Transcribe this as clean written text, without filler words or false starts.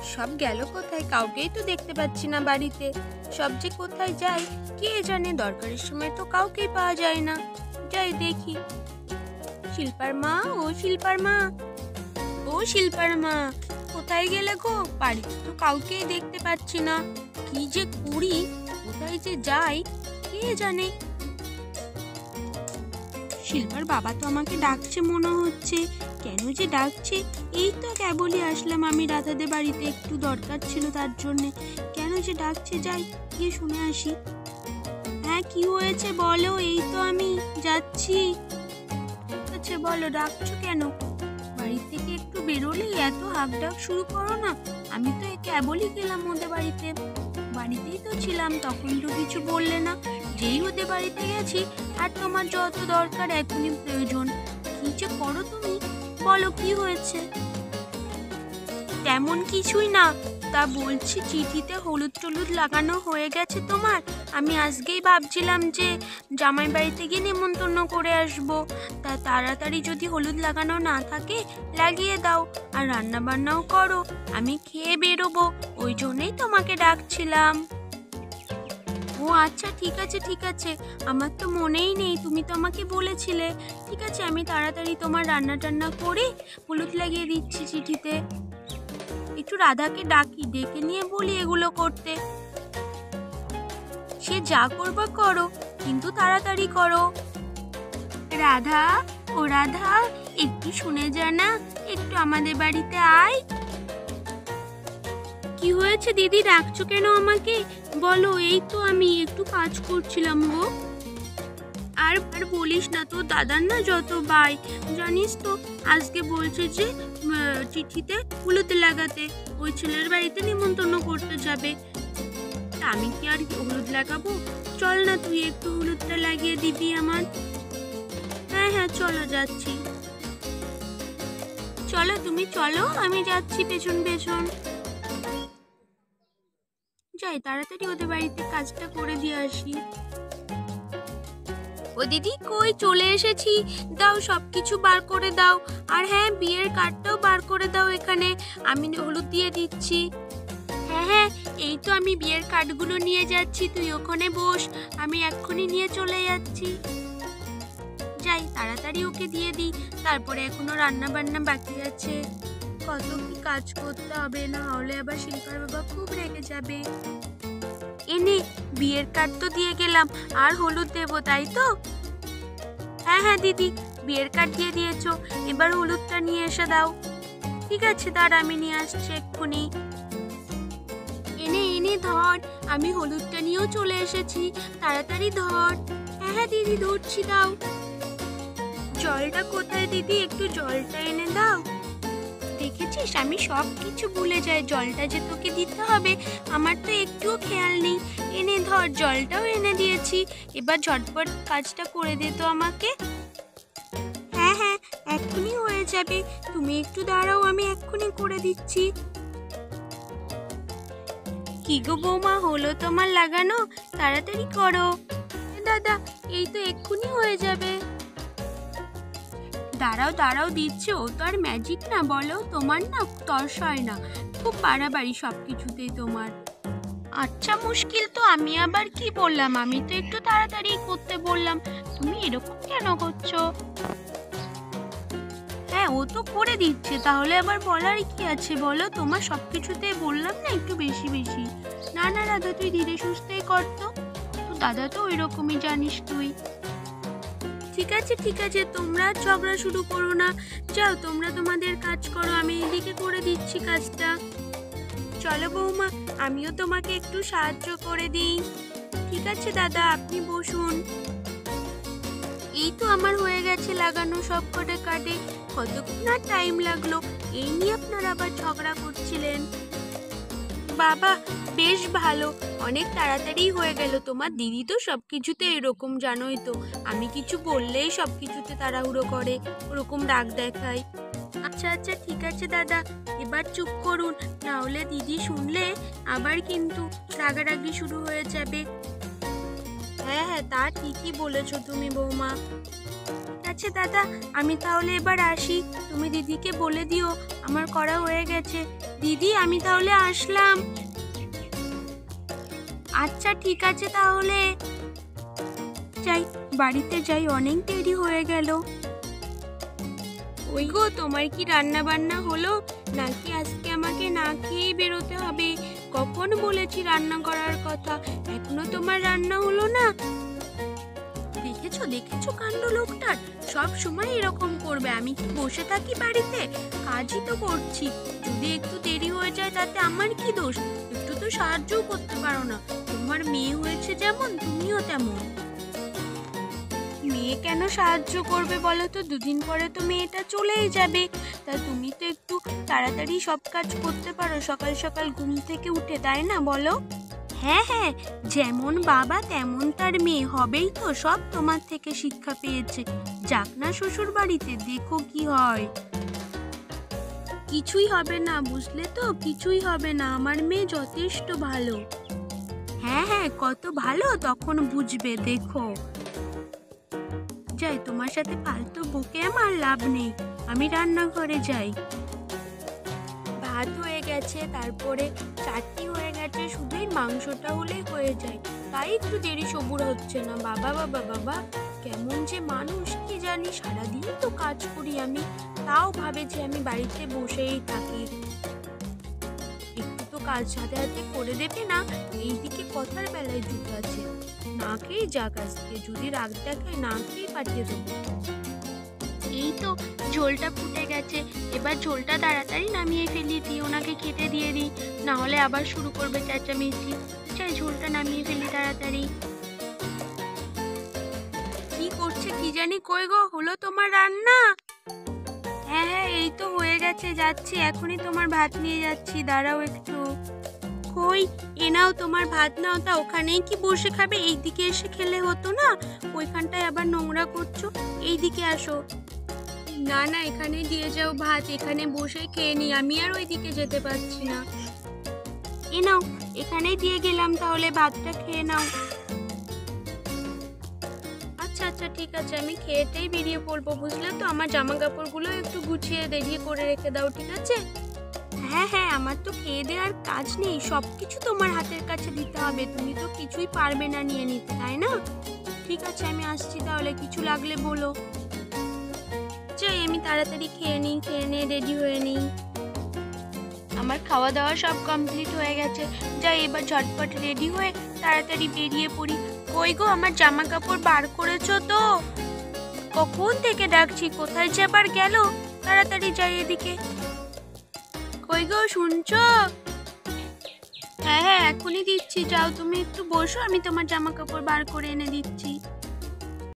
সব গেল কোথায়? কাউকেই তো দেখতে পাচ্ছি না বাড়িতে। সব যে কোথায় যায় কে জানে, দরকারের সময় তো কাউকেই পাওয়া যায় না। যাই দেখি। শিল্পার মা, ও শিল্পার মা, ও শিল্পার মা, কোথায় গেলে গো? বাড়িতে তো কাউকেই দেখতে পাচ্ছি না। কি যে করি, কোথায় যে যাই কে জানে। শিল্পার বাবা তো আমাকে ডাকছে মনে হচ্ছে। কেন যে ডাকছে? এই তো কেবলই আসলাম আমি রাধাদের বাড়িতে, একটু দরকার ছিল তার জন্যে। কেন যে ডাকছে, যাই গিয়ে শুনে আসি। হ্যাঁ, কি হয়েছে বলো? এই তো আমি যাচ্ছি। আচ্ছা বলো, ডাকছো কেন? বাড়ি থেকে একটু বেরোলেই এত হাঁক ডাক শুরু করো না। আমি তো কেবলই গেলাম ওদের বাড়িতে, বাড়িতেই তো ছিলাম, তখন তো কিছু বললে না। যেই ওদের বাড়িতে গেছি, আর তোমার যত দরকার এখনই প্রয়োজন। কি যে করো তুমি, বলো কি হয়েছে? তেমন কিছুই না। তা বলছি, চিঠিতে হলুদ টলুদ লাগানো হয়ে গেছে তোমার? আমি আজকেই ভাবছিলাম যে জামাই বাড়িতে গিয়ে নেমন্তন্ন করে আসবো। তা তাড়াতাড়ি যদি হলুদ লাগানো না থাকে লাগিয়ে দাও, আর রান্না বান্নাও করো, আমি খেয়ে বেরোবো। ওই জন্যই তোমাকে ডাকছিলাম। ও আচ্ছা, ঠিক আছে ঠিক আছে, আমার তো মনেই নেই, তুমি তো আমাকে বলেছিলে। ঠিক আছে, আমি তাড়াতাড়ি তোমার রান্না টান্না করে হলুদ লাগিয়ে দিচ্ছি চিঠিতে। একটু রাধাকে ডাকি, ডেকে নিয়ে বলি এগুলো করতে। সে যা করবা করো, কিন্তু তাড়াতাড়ি করো। রাধা, ও রাধা, একটু শুনে যা না, একটু আমাদের বাড়িতে আয়। কি হয়েছে দিদি, ডাকছো কেন আমাকে? বলো। এই তো আমি একটু কাজ করছিলাম গো। আর বলিস না, তো দাদার না যত ভাই, জানিস তো আজকে বলছে যে চিঠিতে হলুদ লাগাতে, ওই ছেলের বাড়িতে নিমন্ত্রণ করতে যাবে। আমি কি আর হলুদ লাগাবো? চল না, তুই একটু হলুদটা লাগিয়ে দিবি আমার। হ্যাঁ হ্যাঁ, চলো যাচ্ছি। চলো তুমি চলো, আমি যাচ্ছি পেছন পেছন। যাই তাড়াতাড়ি ওদের বাড়িতে কাজটা করে দিয়ে আসি। ও দিদি, কই চলে এসেছি। দাও, সবকিছু বার করে দাও। আর হ্যাঁ, বিয়ের কার্ডটাও বার করে দাও এখানে, আমি হলুদ দিয়ে দিচ্ছি। হ্যাঁ হ্যাঁ, এই তো আমি বিয়ের কার্ডগুলো নিয়ে যাচ্ছি, তুই ওখানে বস, আমি এক্ষুনি নিয়ে চলে যাচ্ছি। যাই তাড়াতাড়ি ওকে দিয়ে দিই, তারপরে এখনো রান্না বান্না বাকি আছে, কত কি কাজ করতে হবে, না হলে আবার শিল্পার বাবা খুব রেগে যাবে। এনে বিয়ের কার্ড তো দিয়ে গেলাম, আর হলুদ দেবো তাই তো? হ্যাঁ হ্যাঁ দিদি, বিয়ের কার্ড দিয়ে দিয়েছো, এবার হলুদটা নিয়ে এসে দাও। ঠিক আছে, দাঁড়া আমি নিয়ে আসছি এক্ষুনি। এনে এনে ধর, আমি হলুদটা নিয়েও চলে এসেছি, তাড়াতাড়ি ধর। হ্যাঁ হ্যাঁ দিদি, ধরছি, দাও। জলটা কোথায় দিদি, একটু জলটা এনে দাও। দেখেছিস, আমি সব কিছু ভুলে যাই, জলটা যে তোকে দিতে হবে আমার তো একটুও খেয়াল নেই। এনে ধর, জলটাও এনে দিয়েছি, এবার ঝটপট কাজটা করে দে তো আমাকে। হ্যাঁ হ্যাঁ, এক্ষুনি হয়ে যাবে, তুমি একটু দাঁড়াও, আমি এক্ষুনি করে দিচ্ছি। কি গো বৌমা, হলো তোমার লাগানো? তাড়াতাড়ি করো। দাদা, এই তো এক্ষুনি হয়ে যাবে। দাঁড়াও দাঁড়াও, দিচ্ছে, ও তো আর ম্যাজিক না, বলো, তোমার না তর্স হয় না, খুব বাড়াবাড়ি সব কিছুতেই তোমার। আচ্ছা মুশকিল, তো আমি আবার কি বললাম, আমি তো একটু তাড়াতাড়ি করতে বললাম, তুমি এরকম কেন করছো? হ্যাঁ, ও তো করে দিচ্ছে, তাহলে আবার বলার কি আছে বলো, তোমার সব কিছুতেই বললাম না একটু বেশি বেশি। না না রাধা, তুই ধীরে সুস্থেই করতো, তো দাদা তো ওই রকমই, জানিস তুই। ঠিক আছে ঠিক আছে, তোমরা ঝগড়া শুরু করো না, যাও তোমরা তোমাদের কাজ করো, আমি এদিকে করে দিচ্ছি কাজটা। চলো বৌমা, আমিও তোমাকে একটু সাহায্য করে দিই। ঠিক আছে দাদা, আপনি বসুন। এই তো আমার হয়ে গেছে লাগানো সব কটা কার্ডে, কতক্ষণ আর টাইম লাগলো, এই নিয়ে আপনারা আবার ঝগড়া করছিলেন। বাবা, বেশ ভালো, অনেক তাড়াতাড়ি হয়ে গেল। তোমার দিদি তো সবকিছুতে এরকম, জানোই তো, আমি কিছু বললেই সবকিছুতে তাড়াহুড়ো করে, ওরকম রাগ দেখায়। আচ্ছা আচ্ছা, ঠিক আছে দাদা, এবার চুপ করুন, না হলে দিদি শুনলে আবার কিন্তু রাগারাগি শুরু হয়ে যাবে। হ্যাঁ হ্যাঁ, তা ঠিকই বলেছো তুমি বৌমা। ঠিক আছে দাদা, আমি তাহলে এবার আসি, তুমি দিদিকে বলে দিও আমার করা হয়ে গেছে, দিদি আমি তাহলে আসলাম। আচ্ছা ঠিক আছে তাহলে যাই, বাড়িতে যাই, অনেক দেরি হয়ে গেল। ওই গো, তোমার কি রান্না বান্না হলো নাকি আজকে আমাকে না খেয়েই বেরোতে হবে? কখন বলেছি রান্না করার কথা, এখনো তোমার রান্না হলো না? দেখেছো দেখেছো কাণ্ড লোকটার, সব সময় এরকম করবে। আমি কি বসে থাকি বাড়িতে? কাজই তো করছি। যদি একটু দেরি হয়ে যায় তাতে আমার কি দোষ? একটু তো সাহায্যও করতে পারো না। তোমার মেয়ে হয়েছে যেমন, তুমিও তেমন। মেয়ে কেন সাহায্য করবে বলো তো? দুদিন পরে তো মেয়েটা চলেই যাবে। তা তুমি তো একটু তাড়াতাড়ি সব কাজ করতে পারো সকাল সকাল ঘুম থেকে উঠে, তাই না বলো? হ্যাঁ হ্যাঁ, যেমন বাবা তেমন তার মেয়ে, হবেই তো। সব তোমার থেকে শিক্ষা পেয়েছে। যাক না শ্বশুর বাড়িতে, দেখো কি হয়। কিছুই হবে না, বুঝলে তো? কিছুই হবে না, আমার মেয়ে যথেষ্ট ভালো। হ্যাঁ হ্যাঁ, কত ভালো তখন বুঝবে, দেখো। যাই, তোমার সাথে ফালতু বকে আমার লাভ নেই। আমি রান্নাঘরে যাই। ভাত হয়ে গেছে, তারপরে চাটনি হয়ে গেছে, শুধুই মাংসটা হলেই হয়ে যায়। তাই একটু দেরি সবুর হচ্ছে না। বাবা বাবা বাবা, কেমন যে মানুষ কি জানি। সারাদিন তো কাজ করি আমি, তাও ভাবে যে আমি বাড়িতে বসেই থাকি। একটু তো কাজ হাতে হাতে করে দেবে না? এইদিকে কথার বেলায় যুগ আছে। না খেয়ে যাক, আজকে যদি রাগ দেখায় না খেয়ে পাঠিয়ে দেবো। এই তো ঝোলটা ফুটে গেছে, এবার ঝোলটা তাড়াতাড়ি নামিয়ে ফেলি, দিয়ে ওনাকে খেতে দিয়ে দিই, না হলে আবার শুরু করবে চেঁচামেচি। চাই ঝোলটা নামিয়ে ফেলি তাড়াতাড়ি। কি করছে কি জানি। কই গো, হলো তোমার রান্না? হ্যাঁ হ্যাঁ, এই তো হয়ে গেছে, যাচ্ছি এখনই তোমার ভাত নিয়ে যাচ্ছি, দাঁড়াও একটু। কই, এ নাও তোমার ভাত নাও। তা ওখানেই কি বসে খাবে? এইদিকে এসে খেলে হতো না? ওইখানটায় আবার নোংরা করছো, এইদিকে আসো। না না, এখানে দিয়ে যাও ভাত, এখানে বসে খেয়ে নি, আমি আর ওইদিকে যেতে পারছি না। এ নাও, এখানেই দিয়ে গেলাম, তাহলে ভাতটা খেয়ে নাও। আচ্ছা আচ্ছা ঠিক আছে, আমি খেয়েতেই বেরিয়ে পড়বো, বুঝলে তো? আমার জামা কাপড়গুলো একটু গুছিয়ে রেডি করে রেখে দাও, ঠিক আছে? হ্যাঁ হ্যাঁ, আমার তো খেয়ে দেওয়ার কাজ নেই, সবকিছু তোমার হাতের কাছে দিতে হবে। তুমি তো কিছুই পারবে না নিয়ে নিতে, তাই না? ঠিক আছে, আমি আসছি তাহলে, কিছু লাগলে বলো। চাই, আমি তাড়াতাড়ি খেয়ে নিয়ে রেডি হয়ে নিই। আমার খাওয়া দাওয়া সব কমপ্লিট হয়ে গেছে। যাই, এবার ঝটপট রেডি হয়ে তাড়াতাড়ি বেরিয়ে পড়ি। কই গো, আমার জামা কাপড় বার করেছো তো? কখন থেকে ডাকছি, কোথায় যে আবার গেল? তাড়াতাড়ি যাই এদিকে। কই গো, শুনছো? হ্যাঁ হ্যাঁ, এখনই দিচ্ছি, যাও তুমি একটু বসো, আমি তোমার জামা কাপড় বার করে এনে দিচ্ছি।